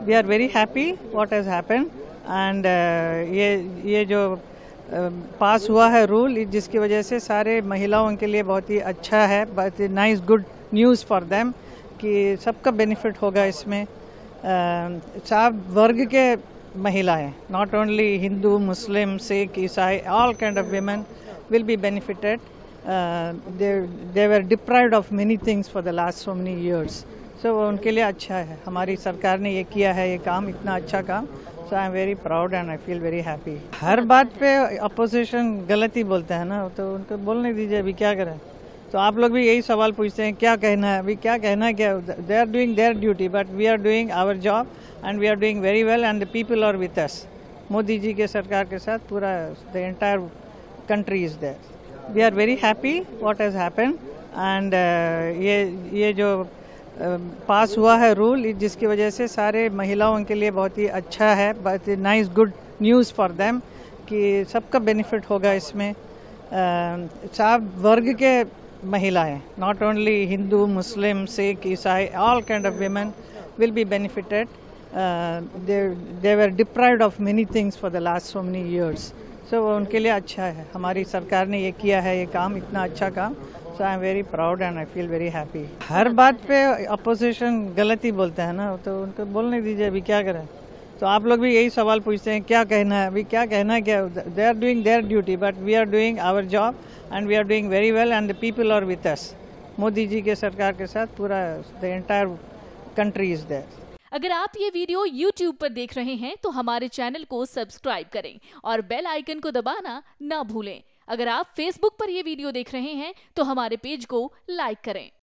We are very happy what has happened and ये जो पास हुआ है रूल, जिसकी वजह से सारे महिलाओं के लिए बहुत ही अच्छा है, बहुत ही nice good news for them कि सबका बेनिफिट होगा इसमें। सब वर्ग के महिलाएं, नॉट ओनली हिंदू, मुस्लिम, सिख, ईसाई, all kind of women will be benefited. They were deprived of many things for the last so many years. So उनके लिए अच्छा है, हमारी सरकार ने ये किया है, ये काम इतना अच्छा काम। So I am very proud and I feel very happy. हर बात पे अपोजिशन गलत ही बोलते हैं ना, तो उनको बोलने दीजिए, अभी क्या करें। तो आप लोग भी यही सवाल पूछते हैं क्या कहना है, अभी क्या कहना है, क्या they are doing their duty but we are doing our job and we are doing very well and the people are with us. Modi ji के सरकार के साथ पूरा the entire country is there. We are very happy what has happened and ये जो पास हुआ है rule, जिसकी वजह से सारे महिलाओं के लिए बहुत ही अच्छा है, बहुत ही nice good news for them कि सबका बेनिफिट होगा इसमें। सब वर्ग के महिलाएं, नॉट ओनली हिंदू, मुस्लिम, सिख, ईसाई, all kind of women will be benefited. They were deprived of many things for the last so many years. So उनके लिए अच्छा है, हमारी सरकार ने ये किया है, ये काम इतना अच्छा काम। So I am very proud and I feel very happy. हर बात पे अपोजिशन गलत ही बोलते हैं ना, तो उनको बोलने दीजिए, अभी क्या करें। तो आप लोग भी यही सवाल पूछते हैं क्या कहना है, अभी क्या कहना है, क्या they are doing their duty but we are doing our job and we are doing very well and the people are with us. Modi ji के सरकार के साथ पूरा the entire country is there. अगर आप ये वीडियो YouTube पर देख रहे हैं तो हमारे चैनल को सब्सक्राइब करें और बेल आइकन को दबाना ना भूलें। अगर आप Facebook पर ये वीडियो देख रहे हैं तो हमारे पेज को लाइक करें।